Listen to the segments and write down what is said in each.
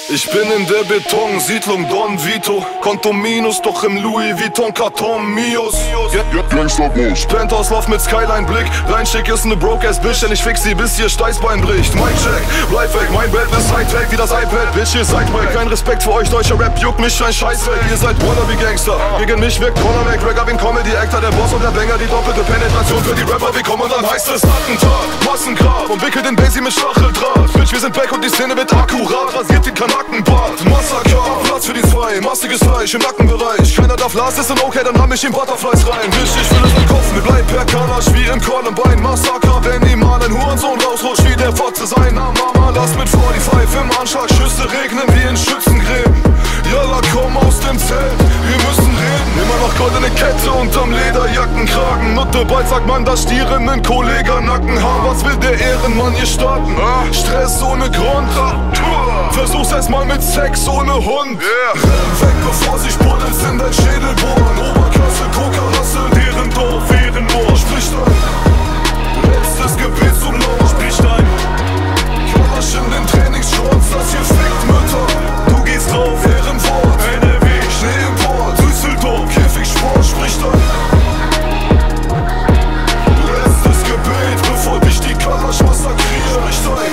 Ich bin in der Betonsiedlung Don Vito, Konto minus, doch im Louis Vuitton Karton Mios. Gangsterboss, Penthouse Loft mit Skyline-Blick, dein Schick ist ne Broke-Ass-Bitch, denn ich fix sie, bis ihr Steißbein bricht. Mein Check, bleib weg, mein Bett ist Hightech wie das iPad, Bitch, ihr seid wack. Kein Respekt für euch, deutscher Rap, juckt mich ein Scheißweg. Ihr seid Wannabe-Gangster, gegen mich wirkt Cornerback, Racker wie ein Comedy-Actor, der Boss und der Banger, die doppelte Penetration für die Rapper, wie kommen und dann heißt es Attentat, Massengrab, umwickelt den Basie mit Stacheldraht. Bitch, wir sind back und die Szene wird akkurat, rasiert den Kanackenbart. Massaker, Platz für die zwei, mastiges Fleisch im Nackenbereich. Keiner darf Last ist und okay, dann hab ich in Butterflies rein. Bitch, ich will es im Kopf, mir bleibt per Kanasch wie im Columbine. Massaker, wenn die mal ein Hurensohn rausrutscht wie der Fotze sein. Na Mama, lass mit 45 im Anschlag, Schüsse regnen wie in Schützengräben. Yalla, komm aus dem Zelt, wir müssen reden. Immer noch goldene Kette unterm Lederjackenkragen. Nutte bald sagt man, dass Stieren einen Kollega-Nacken haben. Was will der Ehrenmann hier starten? Stress ohne Grund. Versuch's erstmal mit Sex ohne Hund. Renn weg, bevor sich Bullets in dein Schädel bohren. Oberklasse, Kokerrasse, deren Dorf, Ehrenmoor. Sprich dein letztes Gebet zum Lord. Sprich dein Kalasch in den Trainingsshorts, das hier fickt Mütter. Du gehst drauf, Ehrenwort, NRW, Schneeimport, Düsseldorf, Käfigsport. Sprich dein letztes Gebet, bevor dich die Kalasch massakriert. Sprich dein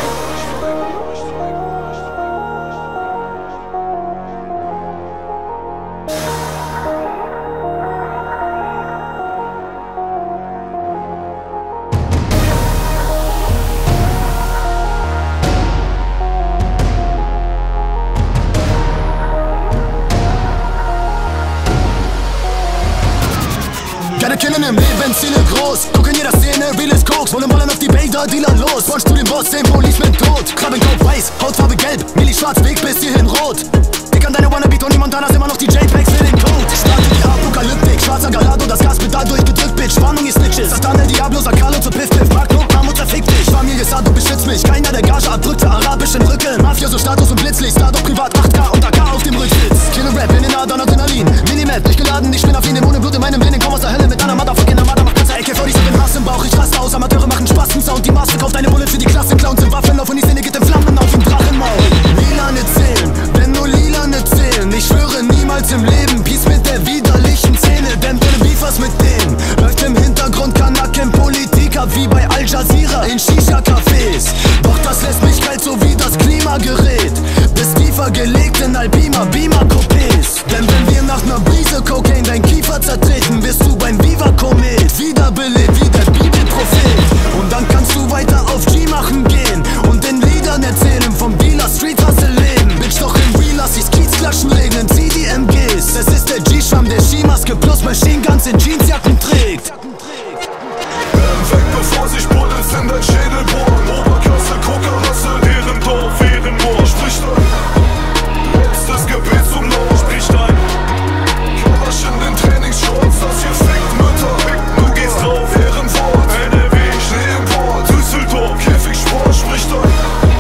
Killen im Leben, Ziele groß. Guck in jeder Szene, reales Koks. Wollen ballern auf die Bader, Dealer los. Punch zu dem Boss, den Policeman tot. Krabbenkopf weiß, Hautfarbe gelb, Milli schwarz, Weg bis hierhin rot. Dick an deine Wannabe, Tony Montanas, immer noch die JPEGs für den Code. Starte die Apokalyptik, schwarzer Galado, das Gaspedal durchgedrückt, Bitch. Warnung, ihr Snitches. Satan, El Diablo, Sakalo zu Piff, Piff. Mark, Not, Mutter, fick dich. Familie Sado, beschützt mich. Keiner der Gage abdrückt zur arabischen Rücken. Mafia, so Status und Blitzlicht. Start privat, 8K und AK auf dem Rücksitz. Killer Rap, bin in Adern, Adrenalin. Minimap, durchgeladen, ich bin auf ihn, ohne Blut in meinem Willen. Komm aus der Hölle mit einer Motherfucking Armada. AK-47 Hass im Bauch, ich raste aus. Amateure machen Spaß zum Sound. Die Masse kauft eine Bullet für die Klasse. Clowns im Waffenlauf und die Szene geht in Flammen auf dem Drachenmaul. Lilane zählen, wenn nur Lilane zählen. Ich schwöre niemals im Leben Peace mit der widerlichen Szene. Denn wenn du Beefers mit denen, läuft im Hintergrund Kanaken Politik ab wie bei Al Jazeera in Shisha-Cafés. Doch das lässt mich kalt, so wie das Klimagerät. Bis tiefer gelegt in Alpima, Beamer-Coupés. Denn wenn wir nach ner Brise Cocaine dein Kiefer zertreten, wirst du beim Viva-Komet wiederbelebt wie der Bibelprophet. Und dann kannst du weiter auf G machen gehen und den Liedern erzählen vom Dealer Street Hustle Leben. Bitch, doch im Real lass ich's Kiezklatschen regnen, zieh die MGs. Es ist der G-Schwamm, der Skimaske plus Machine Guns in Jeansjacken trägt. Renn weg, bevor sich Bullets in dein Schädel bohren. Oberklasse, Kokerrasse, Ehrendorf, Ehrenmoor. Sprich dein letztes Gebet zum Lord. Sprich dein Kalasch in den Trainingsshorts, das hier fickt Mütter. Du gehst drauf, Ehrenwort, NRW, Schneeimport, Düsseldorf, Käfigsport. Sprich dein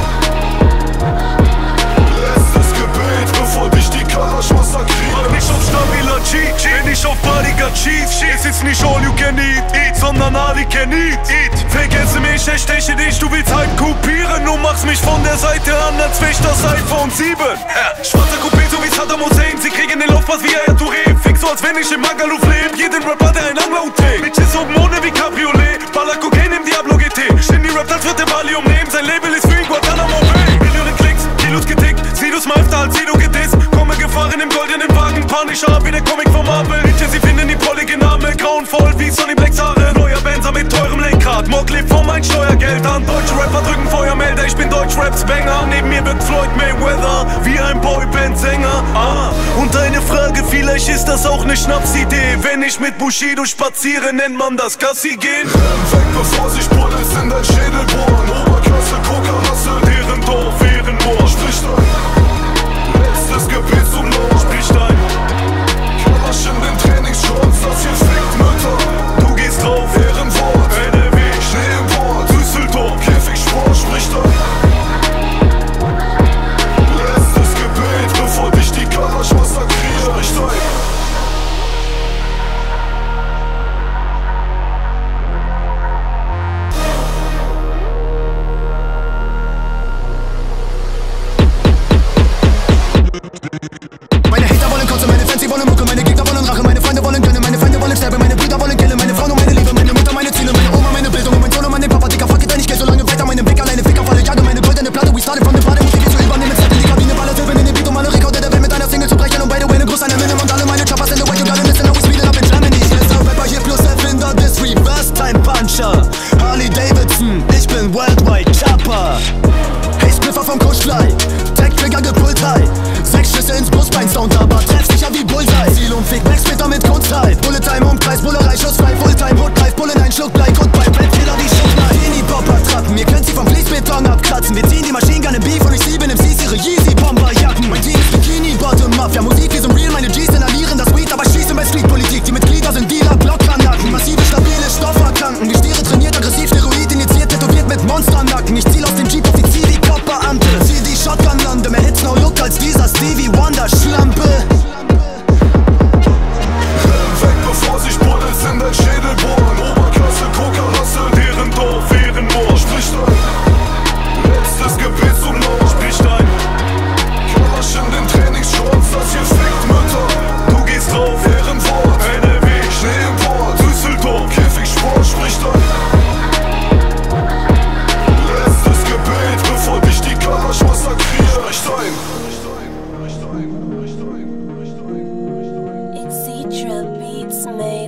letztes Gebet, bevor dich die Kalasch massakriert. Mach nicht auf stabiler Cheat, bin ich auf Bodyguard Chief. Es ist nicht all you can eat, sondern all you can eat. Vergesse mich, ich steche dich, du willst halt kopieren. Du machst mich von der Seite an, als wär ich das iPhone 7. Schwarzer Coupé, so wie Saddam Hussein. Sie kriegen den Laufpass wie Yaya Touré. Fix so, als wenn ich im Magaluf leb. Jeden Rapper, der ein Angler trägt. Bitches oben ohne wie Cabriolet. Baller Kokain im Diablo GT. Shindy rappt, als wird der Valium nehmen. Sein Label ist für ihn Guantanamo Bay. Millionen Klicks, Kilos getickt. Sieh du's mal öfter als Sido gedisst. Komme gefahren im goldenen Wagen. Panischer wie der Comic vom Marvel. Bitches, sie finden die Polygename. Grauenvoll wie Sonny Blacks Haare. Neuer Benzer mit teurem Lenkrad. Mock lebt von mein Steuergeld an. Deutsche Rapper drücken Feuermelder. Ich bin Deutsch-Raps-Banger. Neben mir wird Floyd Mayweather wie ein Boyband-Sänger. Und eine Frage, vielleicht ist das auch ne Schnapsidee. Wenn ich mit Bushido spaziere, nennt man das Gassi gehen. Renn weg, bevor sich Bullets in dein Schädel bohren. Oberklasse, Kokerrasse, Ehrendorf, Ehrenmoor. Sprich dein letztes Gebet zum Lord. Sprich dein Kalasch in den Trainingsshorts, das hier fickt Mütter. Du gehst drauf, Ehrenwort, NRW, Schneeimport, Düsseldorf, Käfigsport. Sprich dein letztes Gebet, bevor dich die Kalasch massakriert. Sprich dein Ja, Musik, wir sind real, meine G's inhalieren das Weed, aber schießen bei Streetpolitik. Die Mitglieder sind Dealer, Blockkanaken, massive, stabile Stofferkranken. Die Stiere trainiert, aggressiv, Steroid initiiert, tätowiert mit Monsternacken. Ich ziel aus dem Jeep auf die Ziel wie Cop-Beamte. Ziel die Shotgun-Lande, mehr Hits, no look als dieser Stevie Wonder Schlampe. Weg, bevor sich Bullets in dein Schädel bohren. Oberklasse, Koka-Rasse, deren Dorf, Ehrenmoor. Sprich dein letztes Gebet zum Lord. Sprich dein Kalasch in den Trainingsshorts, das hier fickt Mütter. Du gehst drauf, Ehrenwort, NRW, Schneeimport, Düsseldorf, Käfigsport. Sprich dein letztes Gebet, bevor dich die Kalasch massakriert. Sprich dein It's Citra Beats made